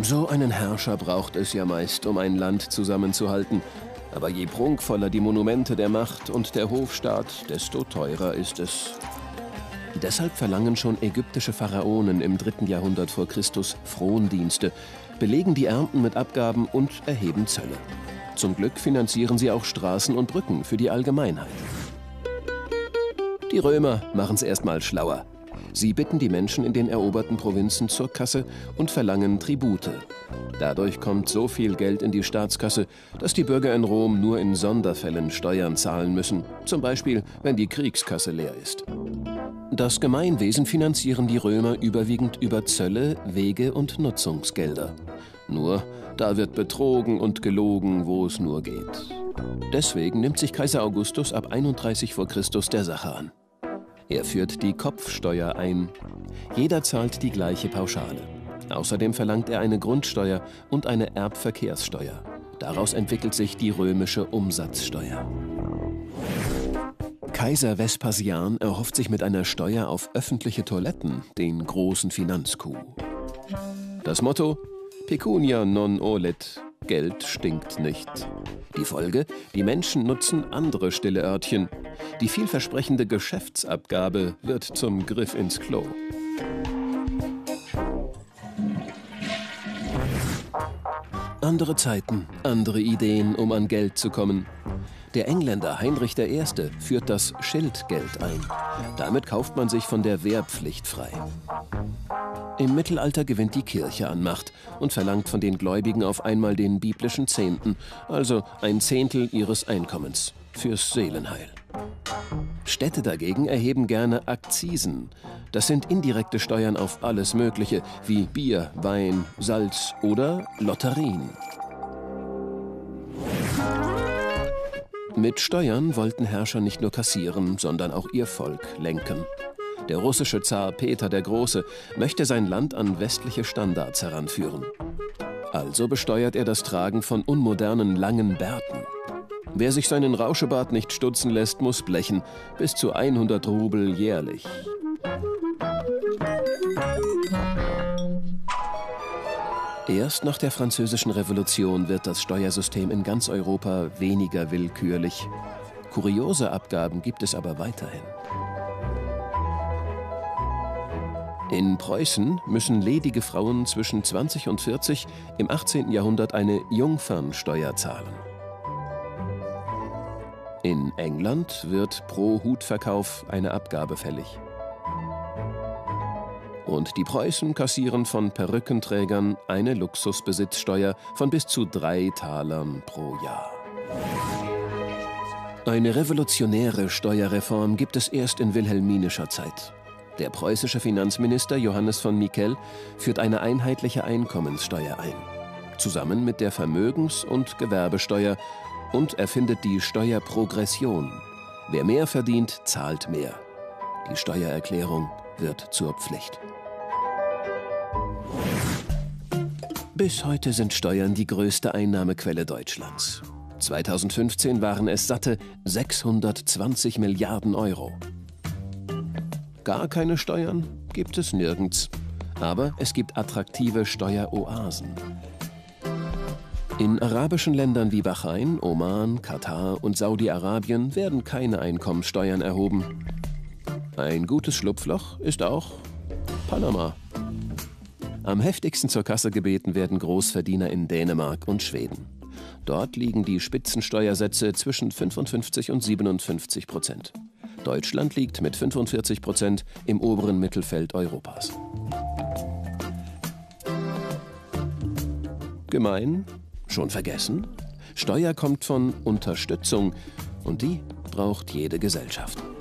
So einen Herrscher braucht es ja meist, um ein Land zusammenzuhalten. Aber je prunkvoller die Monumente der Macht und der Hofstaat, desto teurer ist es. Deshalb verlangen schon ägyptische Pharaonen im 3. Jahrhundert vor Christus Frondienste, belegen die Ernten mit Abgaben und erheben Zölle. Zum Glück finanzieren sie auch Straßen und Brücken für die Allgemeinheit. Die Römer machen es erstmal schlauer. Sie bitten die Menschen in den eroberten Provinzen zur Kasse und verlangen Tribute. Dadurch kommt so viel Geld in die Staatskasse, dass die Bürger in Rom nur in Sonderfällen Steuern zahlen müssen, zum Beispiel, wenn die Kriegskasse leer ist. Das Gemeinwesen finanzieren die Römer überwiegend über Zölle, Wege und Nutzungsgelder. Nur, da wird betrogen und gelogen, wo es nur geht. Deswegen nimmt sich Kaiser Augustus ab 31 vor Christus der Sache an. Er führt die Kopfsteuer ein. Jeder zahlt die gleiche Pauschale. Außerdem verlangt er eine Grundsteuer und eine Erbverkehrssteuer. Daraus entwickelt sich die römische Umsatzsteuer. Kaiser Vespasian erhofft sich mit einer Steuer auf öffentliche Toiletten den großen Finanzcoup. Das Motto: Pecunia non olet, Geld stinkt nicht. Die Folge: die Menschen nutzen andere stille Örtchen. Die vielversprechende Geschäftsabgabe wird zum Griff ins Klo. Andere Zeiten, andere Ideen, um an Geld zu kommen. Der Engländer Heinrich I. führt das Schildgeld ein. Damit kauft man sich von der Wehrpflicht frei. Im Mittelalter gewinnt die Kirche an Macht und verlangt von den Gläubigen auf einmal den biblischen Zehnten, also ein Zehntel ihres Einkommens, fürs Seelenheil. Städte dagegen erheben gerne Akzisen. Das sind indirekte Steuern auf alles Mögliche, wie Bier, Wein, Salz oder Lotterien. Mit Steuern wollten Herrscher nicht nur kassieren, sondern auch ihr Volk lenken. Der russische Zar Peter der Große möchte sein Land an westliche Standards heranführen. Also besteuert er das Tragen von unmodernen langen Bärten. Wer sich seinen Rauschebart nicht stutzen lässt, muss blechen, bis zu 100 Rubel jährlich. Erst nach der Französischen Revolution wird das Steuersystem in ganz Europa weniger willkürlich. Kuriose Abgaben gibt es aber weiterhin. In Preußen müssen ledige Frauen zwischen 20 und 40 im 18. Jahrhundert eine Jungfernsteuer zahlen. In England wird pro Hutverkauf eine Abgabe fällig. Und die Preußen kassieren von Perückenträgern eine Luxusbesitzsteuer von bis zu 3 Talern pro Jahr. Eine revolutionäre Steuerreform gibt es erst in wilhelminischer Zeit. Der preußische Finanzminister Johannes von Miquel führt eine einheitliche Einkommenssteuer ein, zusammen mit der Vermögens- und Gewerbesteuer, und erfindet die Steuerprogression. Wer mehr verdient, zahlt mehr. Die Steuererklärung wird zur Pflicht. Bis heute sind Steuern die größte Einnahmequelle Deutschlands. 2015 waren es satte 620 Milliarden Euro. Gar keine Steuern gibt es nirgends. Aber es gibt attraktive Steueroasen. In arabischen Ländern wie Bahrain, Oman, Katar und Saudi-Arabien werden keine Einkommenssteuern erhoben. Ein gutes Schlupfloch ist auch Panama. Am heftigsten zur Kasse gebeten werden Großverdiener in Dänemark und Schweden. Dort liegen die Spitzensteuersätze zwischen 55 und 57%. Deutschland liegt mit 45% im oberen Mittelfeld Europas. Gemein? Schon vergessen? Steuer kommt von Unterstützung und die braucht jede Gesellschaft.